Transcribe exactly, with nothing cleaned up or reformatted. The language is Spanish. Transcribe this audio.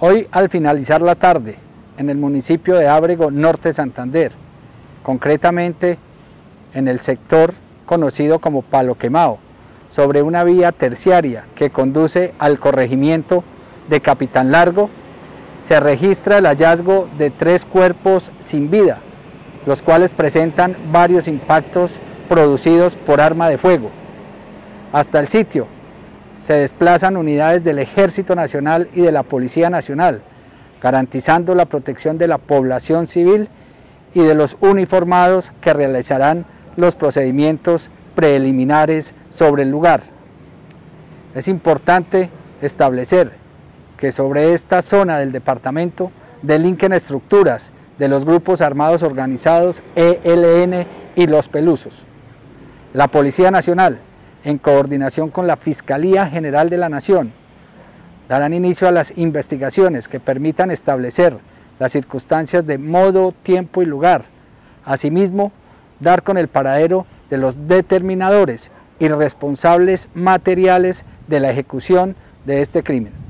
Hoy, al finalizar la tarde, en el municipio de Ábrego, norte de Santander, concretamente en el sector conocido como Palo Quemado, sobre una vía terciaria que conduce al corregimiento de Capitán Largo, se registra el hallazgo de tres cuerpos sin vida, los cuales presentan varios impactos producidos por arma de fuego. Hasta el sitio se desplazan unidades del Ejército Nacional y de la Policía Nacional, garantizando la protección de la población civil y de los uniformados que realizarán los procedimientos preliminares sobre el lugar. Es importante establecer que sobre esta zona del departamento delinquen estructuras de los grupos armados organizados E L N y Los Pelusos. La Policía Nacional, en coordinación con la Fiscalía General de la Nación, darán inicio a las investigaciones que permitan establecer las circunstancias de modo, tiempo y lugar. Asimismo, dar con el paradero de los determinadores y responsables materiales de la ejecución de este crimen.